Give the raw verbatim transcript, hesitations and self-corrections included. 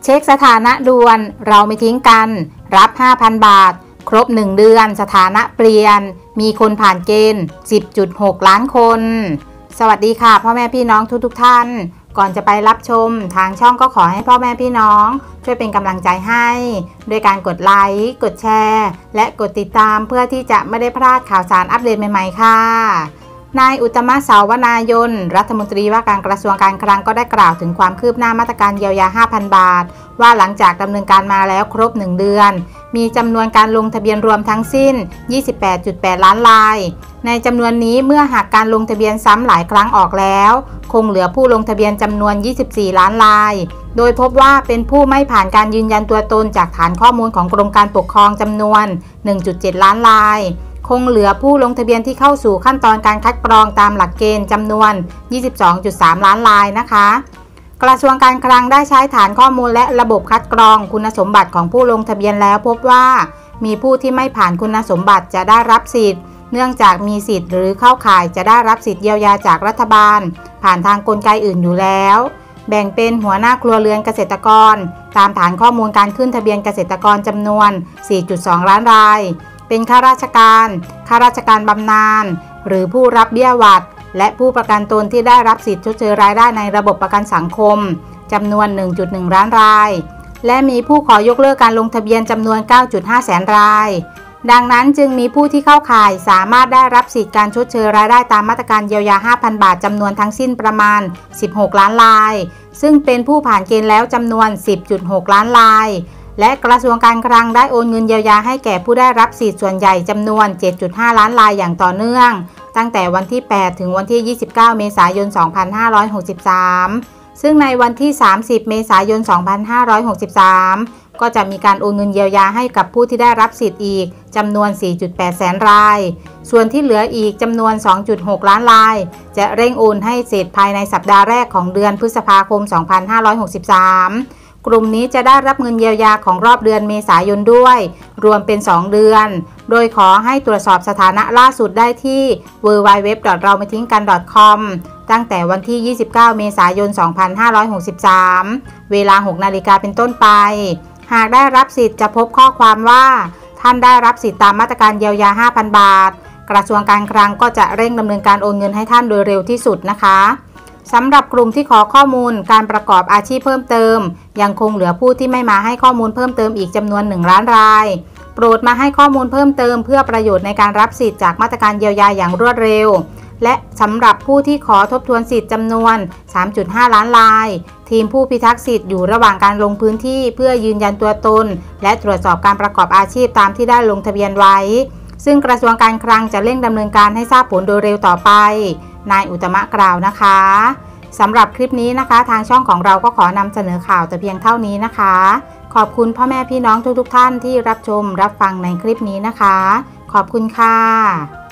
ช็คสถานะด่วนเราไม่ทิ้งกันรับ ห้าพัน บาทครบหนึ่งเดือนสถานะเปลี่ยนมีคนผ่านเกณฑ์ สิบจุดหก ล้านคนสวัสดีค่ะพ่อแม่พี่น้องทุกๆท่านก่อนจะไปรับชมทางช่องก็ขอให้พ่อแม่พี่น้องช่วยเป็นกำลังใจให้ด้วยการกดไลค์กดแชร์และกดติดตามเพื่อที่จะไม่ได้พลาดข่าวสารอัปเดตใหม่ๆค่ะนายอุตตมะสาวนายนรัฐมนตรีว่าการกระทรวงการคลังก็ได้กล่าวถึงความคืบหน้ามาตรการเยียวยา ห้าพัน บาทว่าหลังจากดำเนินการมาแล้วครบหนึ่งเดือนมีจำนวนการลงทะเบียนรวมทั้งสิ้น ยี่สิบแปดจุดแปด ล้านรายในจำนวนนี้เมื่อหากการลงทะเบียนซ้ำหลายครั้งออกแล้วคงเหลือผู้ลงทะเบียนจำนวน ยี่สิบสี่ ล้านรายโดยพบว่าเป็นผู้ไม่ผ่านการยืนยันตัวตนจากฐานข้อมูลของกรมการปกครองจำนวน หนึ่งจุดเจ็ด ล้านรายคงเหลือผู้ลงทะเบียนที่เข้าสู่ขั้นตอนการคัดกรองตามหลักเกณฑ์จำนวน ยี่สิบสองจุดสาม ล้านรายนะคะกระทรวงการคลังได้ใช้ฐานข้อมูลและระบบคัดกรองคุณสมบัติของผู้ลงทะเบียนแล้วพบว่ามีผู้ที่ไม่ผ่านคุณสมบัติจะได้รับสิทธิ์เนื่องจากมีสิทธิ์หรือเข้าข่ายจะได้รับสิทธิ์เยียวยาจากรัฐบาลผ่านทางกลไกอื่นอยู่แล้วแบ่งเป็นหัวหน้าครัวเรือนเกษตรกรตามฐานข้อมูลการขึ้นทะเบียนเกษตรกรจำนวน สี่จุดสอง ล้านรายเป็นข้าราชการข้าราชการบำนาญหรือผู้รับเบี้ยหวัดและผู้ประกันตนที่ได้รับสิทธิชดเชยรายได้ในระบบประกันสังคมจำนวน หนึ่งจุดหนึ่ง ล้านรายและมีผู้ขอยกเลิกการลงทะเบียนจำนวน เก้าจุดห้า แสนรายดังนั้นจึงมีผู้ที่เข้าข่ายสามารถได้รับสิทธิการชดเชยรายได้ตามมาตรการเยียวยา ห้าพัน บาทจำนวนทั้งสิ้นประมาณ สิบหก ล้านรายซึ่งเป็นผู้ผ่านเกณฑ์แล้วจำนวน สิบจุดหก ล้านรายและกระทรวงการคลังได้โอนเงินเยียวยาให้แก่ผู้ได้รับสิทธิ์ส่วนใหญ่จำนวน เจ็ดจุดห้า ล้านรายอย่างต่อเนื่องตั้งแต่วันที่ แปด ถึงวันที่ ยี่สิบเก้า เมษายน สองพันห้าร้อยหกสิบสาม ซึ่งในวันที่ สามสิบ เมษายน สองพันห้าร้อยหกสิบสาม ก็จะมีการโอนเงินเยียวยาให้กับผู้ที่ได้รับสิทธิ์อีกจำนวน สี่จุดแปด แสนรายส่วนที่เหลืออีกจำนวน สองจุดหก ล้านรายจะเร่งโอนให้เสร็จภายในสัปดาห์แรกของเดือนพฤษภาคม สองพันห้าร้อยหกสิบสามกลุ่มนี้จะได้รับเงินเยียวยาของรอบเดือนเมษายนด้วยรวมเป็นสองเดือนโดยขอให้ตรวจสอบสถานะล่าสุดได้ที่ ดับเบิลยู ดับเบิลยู ดับเบิลยู ดอท เราไม่ทิ้งกัน ดอท คอม ตั้งแต่วันที่ ยี่สิบเก้า เมษายน สองพันห้าร้อยหกสิบสาม เวลา หก นาฬิกาเป็นต้นไปหากได้รับสิทธิ์จะพบข้อความว่าท่านได้รับสิทธิ์ตามมาตรการเยียวยา ห้าพัน บาทกระทรวงการคลังก็จะเร่งดำเนินการโอนเงินให้ท่านโดยเร็วที่สุดนะคะสำหรับกลุ่มที่ขอข้อมูลการประกอบอาชีพเพิ่มเติมยังคงเหลือผู้ที่ไม่มาให้ข้อมูลเพิ่มเติมอีกจำนวนหนึ่งล้านรายโปรดมาให้ข้อมูลเพิ่มเติมเพื่อประโยชน์ในการรับสิทธิ์จากมาตรการเยียวยาอย่างรวดเร็วและสำหรับผู้ที่ขอทบทวนสิทธิ์จำนวน สามจุดห้า ล้านรายทีมผู้พิทักษ์สิทธิ์อยู่ระหว่างการลงพื้นที่เพื่อยืนยันตัวตนและตรวจสอบการประกอบอาชีพตามที่ได้ลงทะเบียนไว้ซึ่งกระทรวงการคลังจะเร่งดำเนินการให้ทราบผลโดยเร็วต่อไปนายอุตตมะกล่าวนะคะสำหรับคลิปนี้นะคะทางช่องของเราก็ขอนำเสนอข่าวแต่เพียงเท่านี้นะคะขอบคุณพ่อแม่พี่น้องทุกๆท่านที่รับชมรับฟังในคลิปนี้นะคะขอบคุณค่ะ